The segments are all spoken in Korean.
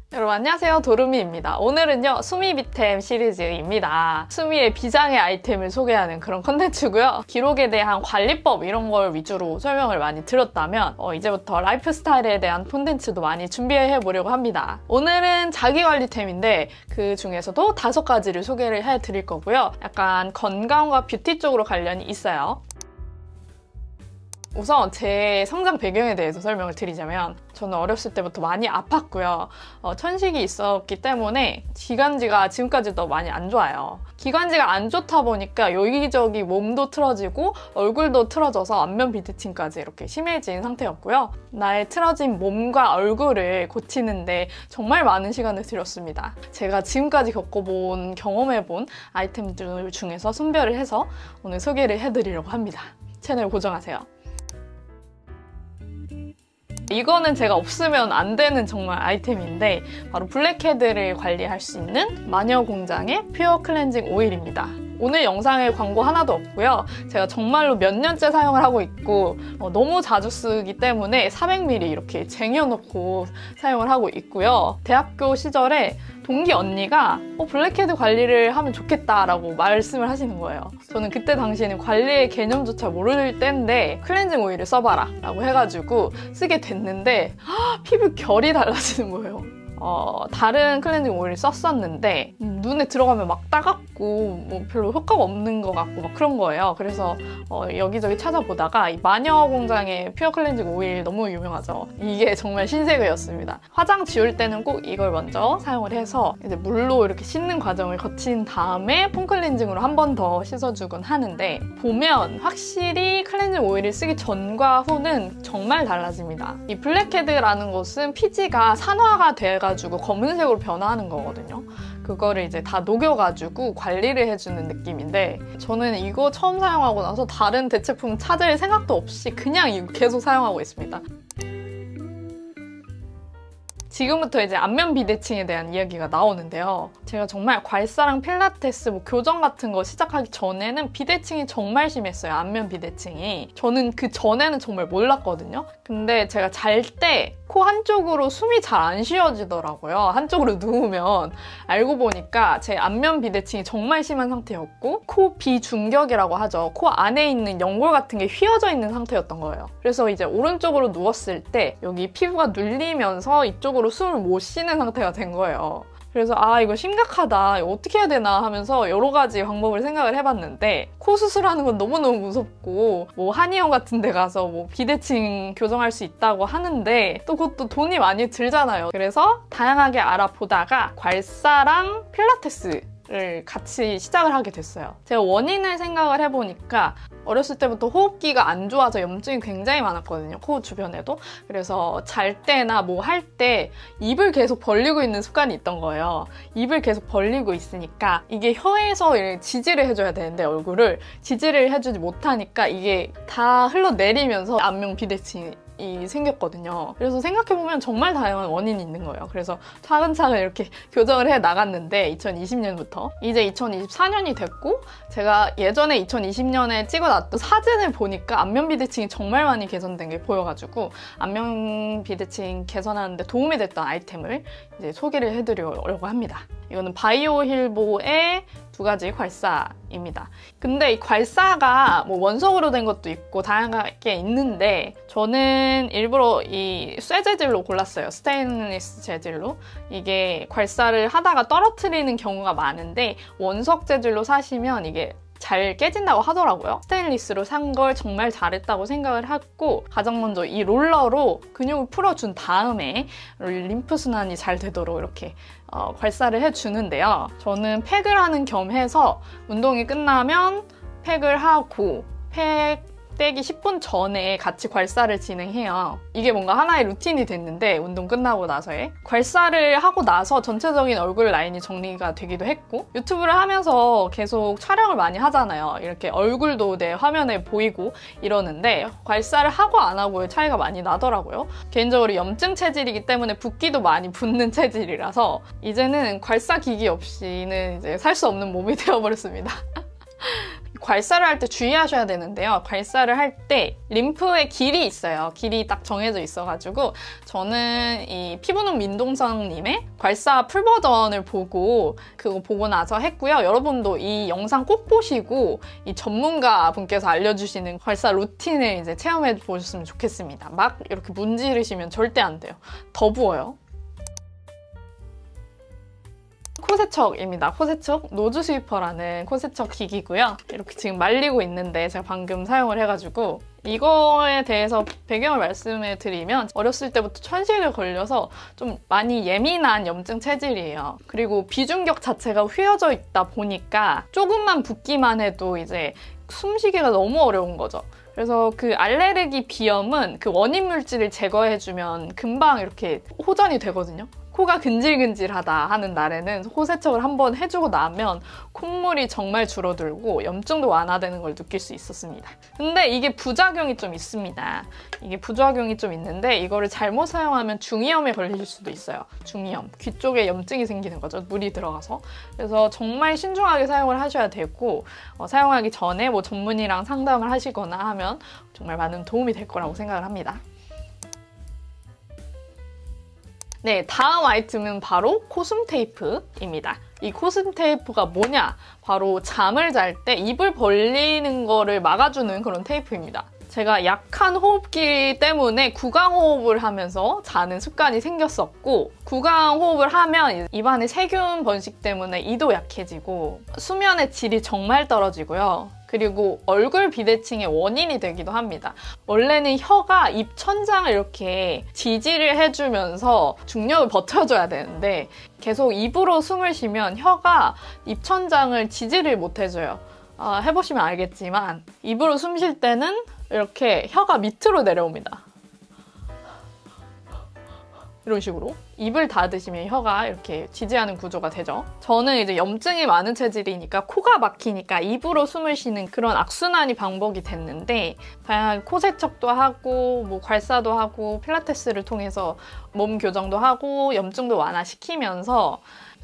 여러분 안녕하세요, 도르미입니다. 오늘은요 수미 비템 시리즈입니다. 수미의 비장의 아이템을 소개하는 그런 컨텐츠고요. 기록에 대한 관리법 이런 걸 위주로 설명을 많이 드렸다면 이제부터 라이프 스타일에 대한 콘텐츠도 많이 준비해 보려고 합니다. 오늘은 자기관리템인데 그 중에서도 5가지를 소개를 해드릴 거고요. 약간 건강과 뷰티 쪽으로 관련이 있어요. 우선 제 성장 배경에 대해서 설명을 드리자면 저는 어렸을 때부터 많이 아팠고요. 천식이 있었기 때문에 기관지가 지금까지도 많이 안 좋아요. 기관지가 안 좋다 보니까 여기저기 몸도 틀어지고 얼굴도 틀어져서 안면 비대칭까지 이렇게 심해진 상태였고요. 나의 틀어진 몸과 얼굴을 고치는데 정말 많은 시간을 들였습니다. 제가 지금까지 겪어본, 경험해본 아이템들 중에서 선별을 해서 오늘 소개를 해드리려고 합니다. 채널 고정하세요. 이거는 제가 없으면 안 되는 정말 아이템인데 바로 블랙헤드를 관리할 수 있는 마녀공장의 퓨어 클렌징 오일입니다. 오늘 영상에 광고 하나도 없고요. 제가 정말로 몇 년째 사용을 하고 있고 너무 자주 쓰기 때문에 400ml 이렇게 쟁여놓고 사용을 하고 있고요. 대학교 시절에 동기 언니가 블랙헤드 관리를 하면 좋겠다라고 말씀을 하시는 거예요. 저는 그때 당시에는 관리의 개념조차 모를 때인데 클렌징 오일을 써봐라 라고 해가지고 쓰게 됐는데 피부 결이 달라지는 거예요. 다른 클렌징 오일을 썼었는데 눈에 들어가면 막 따갑고 별로 효과가 없는 것 같고 막 그런 거예요. 그래서 여기저기 찾아보다가 이 마녀공장의 퓨어 클렌징 오일 너무 유명하죠. 이게 정말 신세계였습니다. 화장 지울 때는 꼭 이걸 먼저 사용을 해서 이제 물로 이렇게 씻는 과정을 거친 다음에 폼 클렌징으로 한 번 더 씻어주곤 하는데 보면 확실히 클렌징 오일을 쓰기 전과 후는 정말 달라집니다. 이 블랙헤드라는 것은 피지가 산화가 돼가지고 검은색으로 변화하는 거거든요. 그거를 이제 다 녹여가지고 관리를 해주는 느낌인데 저는 이거 처음 사용하고 나서 다른 대체품 찾을 생각도 없이 그냥 이거 계속 사용하고 있습니다. 지금부터 이제 안면 비대칭에 대한 이야기가 나오는데요. 제가 정말 괄사랑 필라테스, 교정 같은 거 시작하기 전에는 비대칭이 정말 심했어요. 안면 비대칭이. 저는 그 전에는 정말 몰랐거든요. 근데 제가 잘 때 코 한쪽으로 숨이 잘 안 쉬어지더라고요. 한쪽으로 누우면. 알고 보니까 제 안면 비대칭이 정말 심한 상태였고 코 비중격이라고 하죠. 코 안에 있는 연골 같은 게 휘어져 있는 상태였던 거예요. 그래서 이제 오른쪽으로 누웠을 때 여기 피부가 눌리면서 이쪽으로 숨을 못 쉬는 상태가 된 거예요. 그래서 이거 심각하다, 이거 어떻게 해야 되나 하면서 여러 가지 방법을 생각을 해봤는데 코 수술하는 건 너무너무 무섭고 한의원 같은 데 가서 비대칭 교정할 수 있다고 하는데 또 그것도 돈이 많이 들잖아요. 그래서 다양하게 알아보다가 괄사랑 필라테스를 같이 시작을 하게 됐어요. 제가 원인을 생각을 해보니까 어렸을 때부터 호흡기가 안 좋아서 염증이 굉장히 많았거든요. 코 주변에도. 그래서 잘 때나 할 때 입을 계속 벌리고 있는 습관이 있던 거예요. 입을 계속 벌리고 있으니까 이게 혀에서 지지를 해줘야 되는데 얼굴을 지지를 해주지 못하니까 이게 다 흘러내리면서 안면 비대칭이 생겼거든요. 그래서 생각해보면 정말 다양한 원인이 있는 거예요. 그래서 차근차근 이렇게 교정을 해 나갔는데 2020년부터 이제 2024년이 됐고 제가 예전에 2020년에 찍어놨던 사진을 보니까 안면 비대칭이 정말 많이 개선된 게 보여가지고 안면 비대칭 개선하는데 도움이 됐던 아이템을 이제 소개를 해드리려고 합니다. 이거는 바이오 힐보의 2가지 괄사입니다. 근데 이 괄사가 원석으로 된 것도 있고 다양하게 있는데 저는 일부러 이 쇠 재질로 골랐어요. 스테인리스 재질로. 이게 괄사를 하다가 떨어뜨리는 경우가 많은데 원석 재질로 사시면 이게 잘 깨진다고 하더라고요. 스테인리스로 산 걸 정말 잘했다고 생각을 하고 가장 먼저 이 롤러로 근육을 풀어준 다음에 림프순환이 잘 되도록 이렇게 괄사를 해주는데요. 저는 팩을 하는 겸 해서 운동이 끝나면 팩을 하고 팩 떼기 10분 전에 같이 괄사를 진행해요. 이게 뭔가 하나의 루틴이 됐는데 운동 끝나고 나서의 괄사를 하고 나서 전체적인 얼굴 라인이 정리가 되기도 했고 유튜브를 하면서 계속 촬영을 많이 하잖아요. 이렇게 얼굴도 내 화면에 보이고 이러는데 괄사를 하고 안 하고의 차이가 많이 나더라고요. 개인적으로 염증 체질이기 때문에 붓기도 많이 붓는 체질이라서 이제는 괄사 기기 없이는 이제 살 수 없는 몸이 되어버렸습니다. 괄사를 할 때 주의하셔야 되는데요. 괄사를 할 때 림프의 길이 있어요. 길이 딱 정해져 있어가지고 저는 이 피부는 민동성님의 괄사 풀 버전을 보고 그거 보고 나서 했고요. 여러분도 이 영상 꼭 보시고 이 전문가 분께서 알려주시는 괄사 루틴을 이제 체험해 보셨으면 좋겠습니다. 막 이렇게 문지르시면 절대 안 돼요. 더 부어요. 코세척입니다. 코세척 노즈 스위퍼라는 코세척 기기고요. 이렇게 지금 말리고 있는데 제가 방금 사용을 해가지고 이거에 대해서 배경을 말씀해 드리면 어렸을 때부터 천식에 걸려서 좀 많이 예민한 염증 체질이에요. 그리고 비중격 자체가 휘어져 있다 보니까 조금만 붓기만 해도 이제 숨쉬기가 너무 어려운 거죠. 그래서 그 알레르기 비염은 그 원인 물질을 제거해주면 금방 이렇게 호전이 되거든요. 코가 근질근질하다 하는 날에는 코세척을 한번 해주고 나면 콧물이 정말 줄어들고 염증도 완화되는 걸 느낄 수 있었습니다. 근데 이게 부작용이 좀 있습니다. 이게 부작용이 좀 있는데 이거를 잘못 사용하면 중이염에 걸릴 수도 있어요. 중이염. 귀 쪽에 염증이 생기는 거죠. 물이 들어가서. 그래서 정말 신중하게 사용을 하셔야 되고 사용하기 전에 뭐 전문의랑 상담을 하시거나 하면 정말 많은 도움이 될 거라고 생각을 합니다. 네, 다음 아이템은 바로 코숨 테이프입니다. 이 코숨 테이프가 뭐냐? 바로 잠을 잘 때 입을 벌리는 거를 막아주는 그런 테이프입니다. 제가 약한 호흡기 때문에 구강호흡을 하면서 자는 습관이 생겼었고 구강호흡을 하면 입안에 세균 번식 때문에 이도 약해지고 수면의 질이 정말 떨어지고요. 그리고 얼굴 비대칭의 원인이 되기도 합니다. 원래는 혀가 입 천장을 이렇게 지지를 해주면서 중력을 버텨줘야 되는데 계속 입으로 숨을 쉬면 혀가 입 천장을 지지를 못해줘요. 해보시면 알겠지만 입으로 숨 쉴 때는 이렇게 혀가 밑으로 내려옵니다. 이런 식으로 입을 닫으시면 혀가 이렇게 지지하는 구조가 되죠. 저는 이제 염증이 많은 체질이니까 코가 막히니까 입으로 숨을 쉬는 그런 악순환이 반복이 됐는데 다양한 코세척도 하고 뭐 괄사도 하고 필라테스를 통해서 몸 교정도 하고 염증도 완화시키면서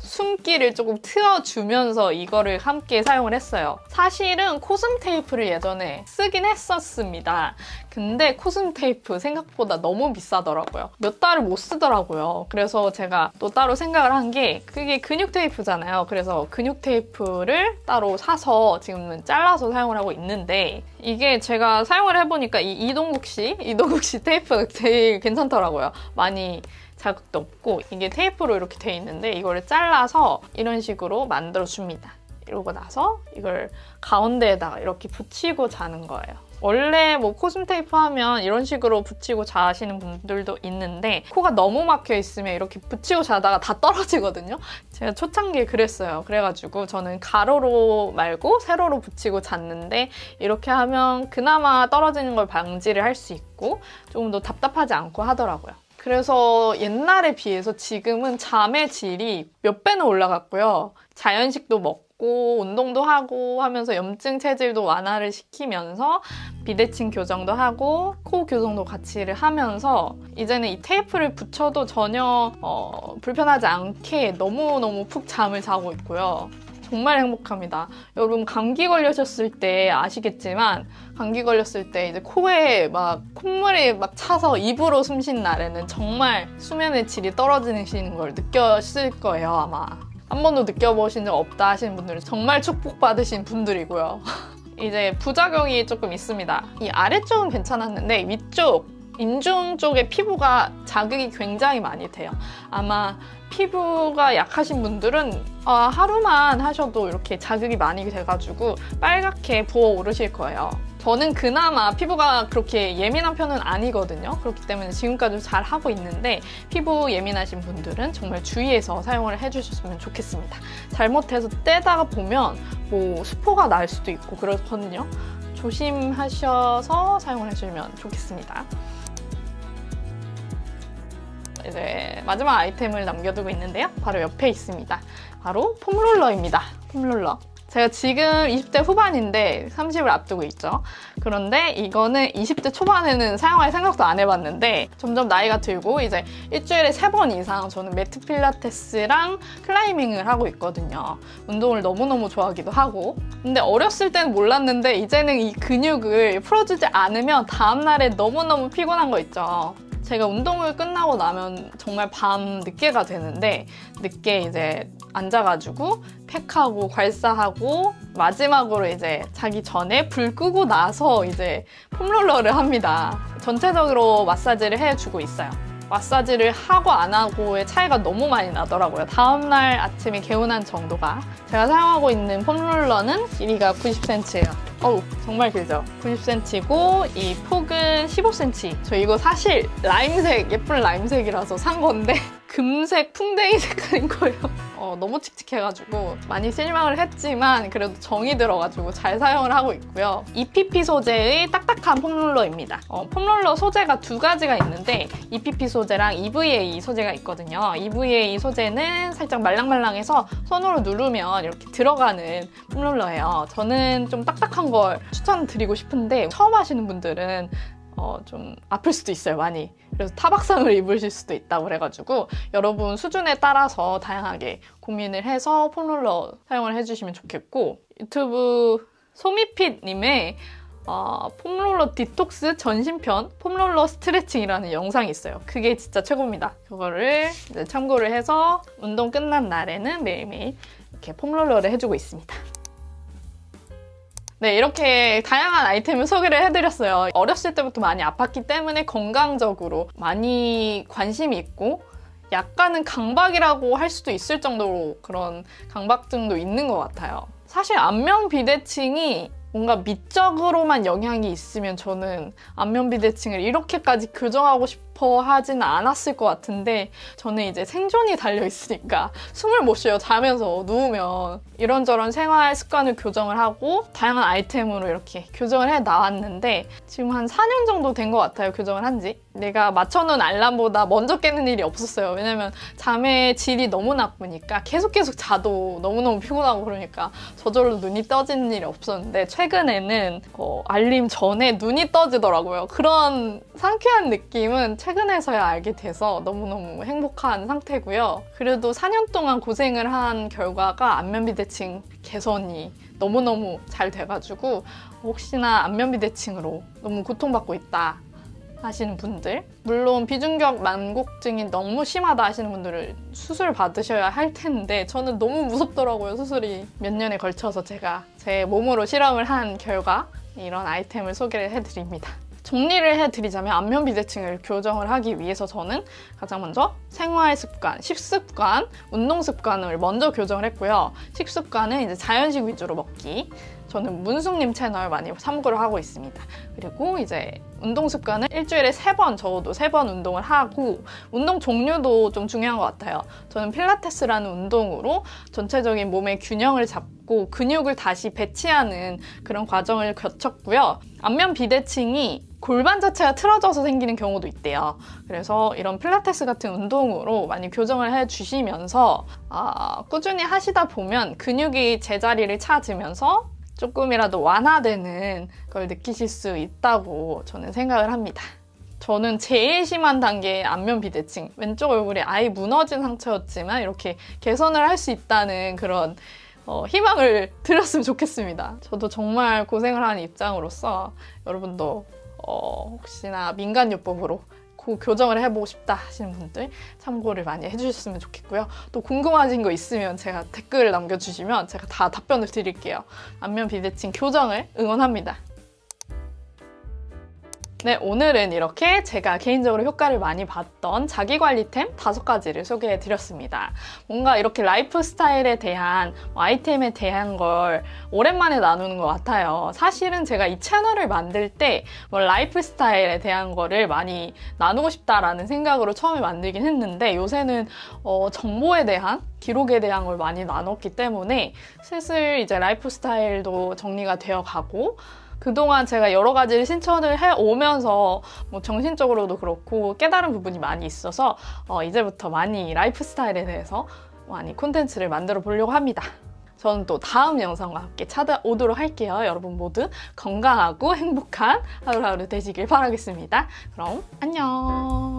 숨기를 조금 트여주면서 이거를 함께 사용을 했어요. 사실은 코숨 테이프를 예전에 쓰긴 했었습니다. 근데 코숨 테이프 생각보다 너무 비싸더라고요. 몇 달을 못 쓰더라고요. 그래서 제가 또 따로 생각을 한 게 그게 근육 테이프잖아요. 그래서 근육 테이프를 따로 사서 지금은 잘라서 사용을 하고 있는데 이게 제가 사용을 해보니까 이 이동국 씨 테이프가 제일 괜찮더라고요. 많이 자극도 없고 이게 테이프로 이렇게 돼 있는데 이거를 잘라서 이런 식으로 만들어줍니다. 이러고 나서 이걸 가운데에다가 이렇게 붙이고 자는 거예요. 원래 뭐 코숨 테이프 하면 이런 식으로 붙이고 자시는 분들도 있는데 코가 너무 막혀 있으면 이렇게 붙이고 자다가 다 떨어지거든요. 제가 초창기에 그랬어요. 그래가지고 저는 가로로 말고 세로로 붙이고 잤는데 이렇게 하면 그나마 떨어지는 걸 방지를 할 수 있고 조금 더 답답하지 않고 하더라고요. 그래서 옛날에 비해서 지금은 잠의 질이 몇 배는 올라갔고요. 자연식도 먹고 운동도 하고 하면서 염증 체질도 완화를 시키면서 비대칭 교정도 하고 코 교정도 같이 하면서 이제는 이 테이프를 붙여도 전혀 불편하지 않게 너무너무 푹 잠을 자고 있고요. 정말 행복합니다. 여러분 감기 걸리셨을 때 아시겠지만 감기 걸렸을 때 이제 코에 막 콧물이 막 차서 입으로 숨 쉰 날에는 정말 수면의 질이 떨어지는 걸 느꼈을 거예요, 아마. 한 번도 느껴보신 적 없다 하시는 분들은 정말 축복받으신 분들이고요. 이제 부작용이 조금 있습니다. 이 아래쪽은 괜찮았는데 위쪽, 인중 쪽의 피부가 자극이 굉장히 많이 돼요. 아마 피부가 약하신 분들은 하루만 하셔도 이렇게 자극이 많이 돼가지고 빨갛게 부어오르실 거예요. 저는 그나마 피부가 그렇게 예민한 편은 아니거든요. 그렇기 때문에 지금까지 잘 하고 있는데 피부 예민하신 분들은 정말 주의해서 사용을 해주셨으면 좋겠습니다. 잘못해서 떼다가 보면 뭐 수포가 날 수도 있고 그렇거든요. 조심하셔서 사용을 해주시면 좋겠습니다. 이제 마지막 아이템을 남겨두고 있는데요. 바로 옆에 있습니다. 바로 폼롤러입니다. 폼롤러. 제가 지금 20대 후반인데 30을 앞두고 있죠. 그런데 이거는 20대 초반에는 사용할 생각도 안 해봤는데 점점 나이가 들고 이제 일주일에 3번 이상 저는 매트 필라테스랑 클라이밍을 하고 있거든요. 운동을 너무너무 좋아하기도 하고. 근데 어렸을 때는 몰랐는데 이제는 이 근육을 풀어주지 않으면 다음날에 너무너무 피곤한 거 있죠. 제가 운동을 끝나고 나면 정말 밤 늦게가 되는데 늦게 이제 앉아가지고 팩하고 괄사하고 마지막으로 이제 자기 전에 불 끄고 나서 이제 폼롤러를 합니다. 전체적으로 마사지를 해주고 있어요. 마사지를 하고 안 하고의 차이가 너무 많이 나더라고요. 다음날 아침에 개운한 정도가. 제가 사용하고 있는 폼롤러는 길이가 90cm예요. 어우, 정말 길죠? 90cm고 이 폭은 15cm. 저 이거 사실 라임색, 예쁜 라임색이라서 산 건데 금색 풍뎅이 색깔인 거예요. 너무 칙칙해가지고 많이 실망을 했지만 그래도 정이 들어가지고 잘 사용을 하고 있고요. EPP 소재의 딱딱한 폼롤러입니다. 폼롤러 소재가 2가지가 있는데 EPP 소재랑 EVA 소재가 있거든요. EVA 소재는 살짝 말랑말랑해서 손으로 누르면 이렇게 들어가는 폼롤러예요. 저는 좀 딱딱한 걸 추천드리고 싶은데 처음 하시는 분들은 좀 아플 수도 있어요, 많이. 그래서 타박상을 입으실 수도 있다고 그래가지고 여러분 수준에 따라서 다양하게 고민을 해서 폼롤러 사용을 해주시면 좋겠고, 유튜브 소미핏님의 폼롤러 디톡스 전신편 폼롤러 스트레칭이라는 영상이 있어요. 그게 진짜 최고입니다. 그거를 이제 참고를 해서 운동 끝난 날에는 매일매일 이렇게 폼롤러를 해주고 있습니다. 네, 이렇게 다양한 아이템을 소개를 해드렸어요. 어렸을 때부터 많이 아팠기 때문에 건강적으로 많이 관심이 있고 약간은 강박이라고 할 수도 있을 정도로 그런 강박증도 있는 것 같아요. 사실 안면 비대칭이 뭔가 미적으로만 영향이 있으면 저는 안면 비대칭을 이렇게까지 교정하고 싶어 하지는 않았을 것 같은데 저는 이제 생존이 달려있으니까 숨을 못 쉬어요. 자면서 누우면. 이런저런 생활 습관을 교정을 하고 다양한 아이템으로 이렇게 교정을 해 나왔는데 지금 한 4년 정도 된 것 같아요. 교정을 한 지. 내가 맞춰놓은 알람보다 먼저 깨는 일이 없었어요. 왜냐면 잠의 질이 너무 나쁘니까 계속 자도 너무너무 피곤하고 그러니까 저절로 눈이 떠지는 일이 없었는데 최근에는 알림 전에 눈이 떠지더라고요. 그런 상쾌한 느낌은 최근에서야 알게 돼서 너무너무 행복한 상태고요. 그래도 4년 동안 고생을 한 결과가 안면 비대칭 개선이 너무너무 잘 돼가지고 혹시나 안면 비대칭으로 너무 고통받고 있다 하시는 분들, 물론 비중격 만곡증이 너무 심하다 하시는 분들은 수술 받으셔야 할 텐데 저는 너무 무섭더라고요. 수술이 몇 년에 걸쳐서 제가 제 몸으로 실험을 한 결과 이런 아이템을 소개를 해드립니다. 정리를 해드리자면 안면 비대칭을 교정을 하기 위해서 저는 가장 먼저 생활 습관, 식습관, 운동 습관을 먼저 교정을 했고요. 식습관은 이제 자연식 위주로 먹기. 저는 문숙님 채널 많이 참고를 하고 있습니다. 그리고 이제 운동 습관은 일주일에 3번, 적어도 3번 운동을 하고 운동 종류도 좀 중요한 것 같아요. 저는 필라테스라는 운동으로 전체적인 몸의 균형을 잡고 근육을 다시 배치하는 그런 과정을 거쳤고요. 안면 비대칭이 골반 자체가 틀어져서 생기는 경우도 있대요. 그래서 이런 필라테스 같은 운동으로 많이 교정을 해주시면서 꾸준히 하시다 보면 근육이 제자리를 찾으면서 조금이라도 완화되는 걸 느끼실 수 있다고 저는 생각을 합니다. 저는 제일 심한 단계의 안면 비대칭, 왼쪽 얼굴이 아예 무너진 상처였지만 이렇게 개선을 할 수 있다는 그런 희망을 드렸으면 좋겠습니다. 저도 정말 고생을 하는 입장으로서 여러분도 혹시나 민간요법으로 교정을 해보고 싶다 하시는 분들 참고를 많이 해주셨으면 좋겠고요. 또 궁금하신 거 있으면 제가 댓글을 남겨주시면 제가 다 답변을 드릴게요. 안면 비대칭 교정을 응원합니다. 네, 오늘은 이렇게 제가 개인적으로 효과를 많이 봤던 자기관리템 5가지를 소개해드렸습니다. 뭔가 이렇게 라이프 스타일에 대한 아이템에 대한 걸 오랜만에 나누는 것 같아요. 사실은 제가 이 채널을 만들 때 라이프 스타일에 대한 거를 많이 나누고 싶다라는 생각으로 처음에 만들긴 했는데 요새는 정보에 대한 기록에 대한 걸 많이 나눴기 때문에 슬슬 이제 라이프 스타일도 정리가 되어 가고 그동안 제가 여러 가지를 실천을 해오면서 정신적으로도 그렇고 깨달은 부분이 많이 있어서 이제부터 많이 라이프 스타일에 대해서 많이 콘텐츠를 만들어 보려고 합니다. 저는 또 다음 영상과 함께 찾아오도록 할게요. 여러분 모두 건강하고 행복한 하루하루 되시길 바라겠습니다. 그럼 안녕.